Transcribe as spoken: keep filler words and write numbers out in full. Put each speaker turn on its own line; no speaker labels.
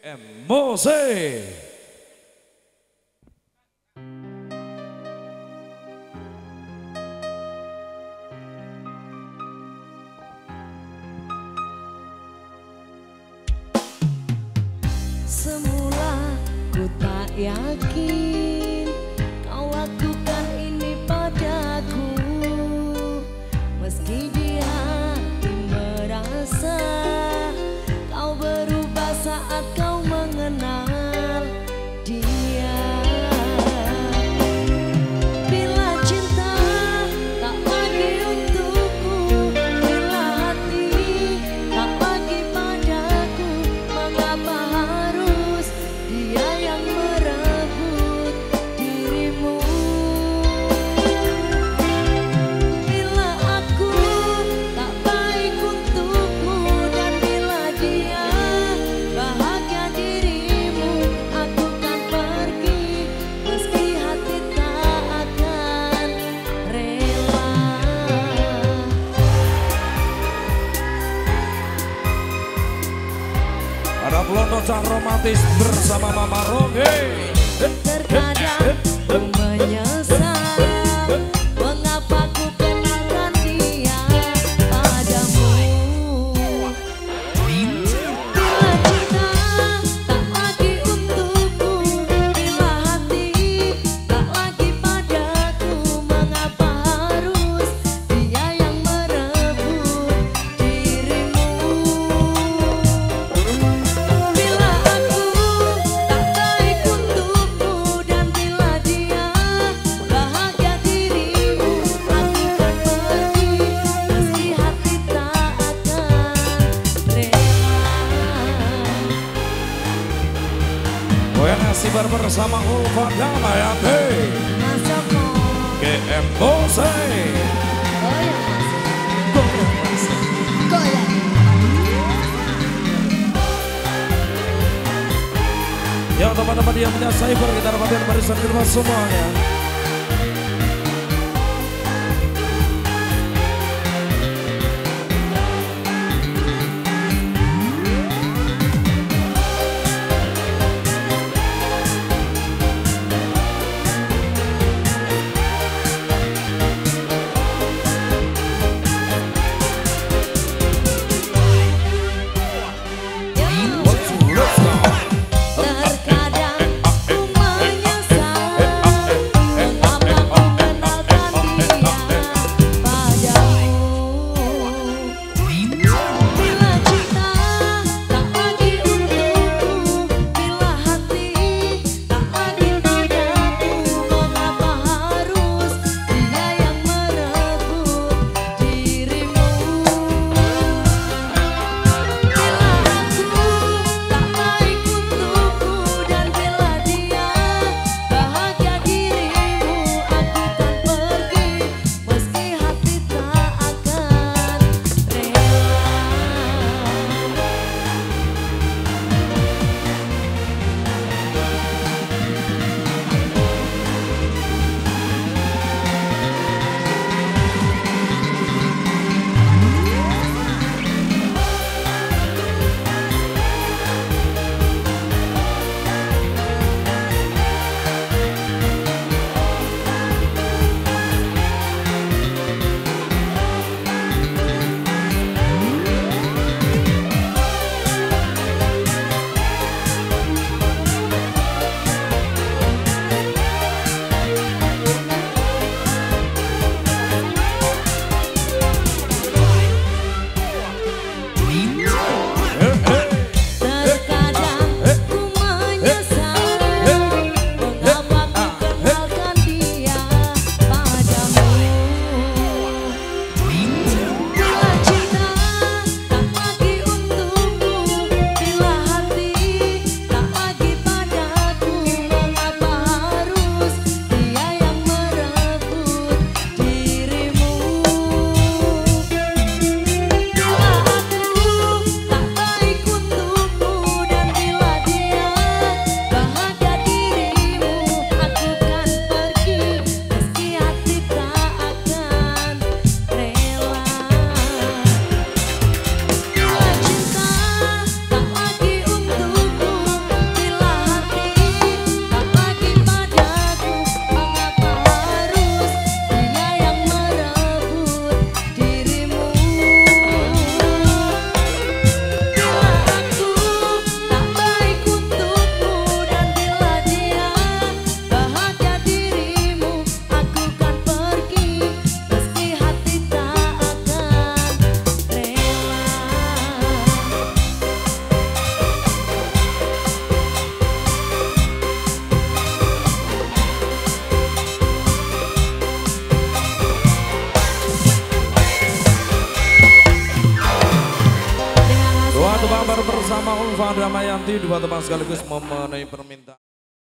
Emosi.
Semula ku tak yakin kau lakukan ini padaku, meski di hati merasa kau berubah saat kau mengenal dia. Bila cinta tak lagi untukku, bila hati tak lagi padaku, mengapa harus dia yang merebut dirimu? Bila aku tak baik untukmu, dan bila dia bahagia dirimu, aku kan pergi meski hati tak akan rela.
Ada pelontocan romantis bersama Mama Roge.
Terkadang ku menyesal mengapa ku kenalkan dia padamu. Bila cinta tak lagi untukku, bila hati tak lagi padaku, mengapa harus dia yang merebut dirimu? Bila aku tak baik untukmu, dan bila dia bahagia dirimu, aku kan pergi meski hati tak akan rela.
Goyang nasi bar bersama Ulfa Damayati.
Masuk mo.
Ke Emosi.
Goyang masuk. Goyang masuk. Goyang.
Ya teman-teman yang punya cyber, kita dapatkan barisan di rumah semuanya.
Terkadang ku menyesal
bersama Ulfa Dramayanti, dua teman sekaligus memenuhi permintaan.